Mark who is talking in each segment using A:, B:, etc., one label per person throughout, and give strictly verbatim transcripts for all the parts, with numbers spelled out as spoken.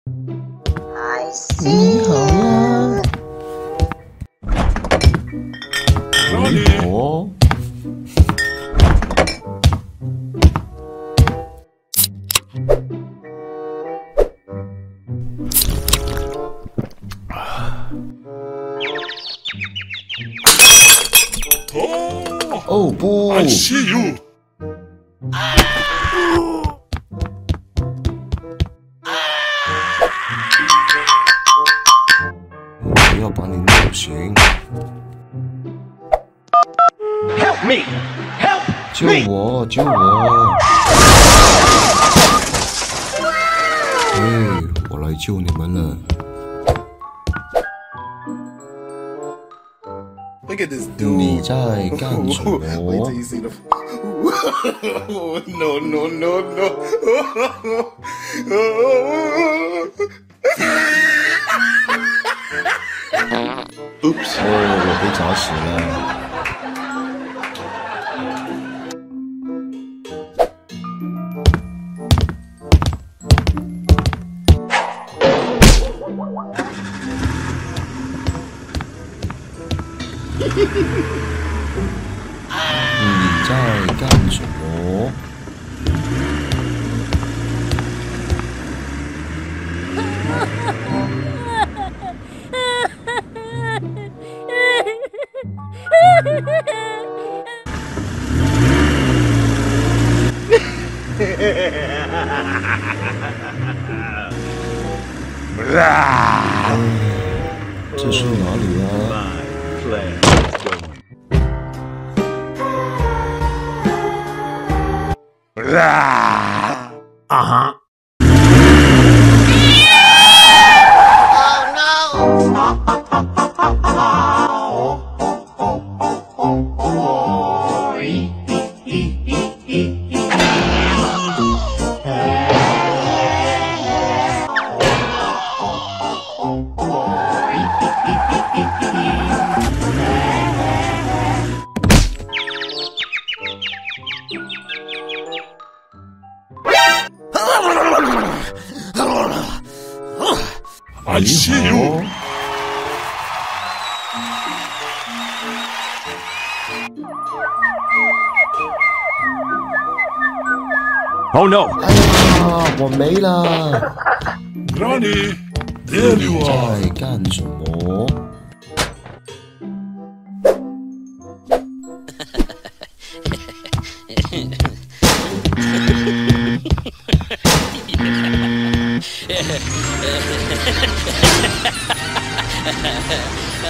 A: 你好呀。哦。哦不！
B: I see you.
A: 我要把你弄醒。
C: Help me! Help
A: 救我！救我！哎，我来救你们了。
B: Look at this dude.
A: 你在干什么
B: Wait till you see the. No, no, no, no. Oops.
A: 哦，我被砸死了。你在干什么？这是哪里啊？
C: Uh huh.
B: I see you.
C: Oh no!
A: 哎呀，我没了。
B: Granny, there you
A: 你
B: are.
A: 在干什么？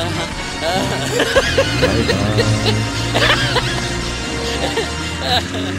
A: 拜拜。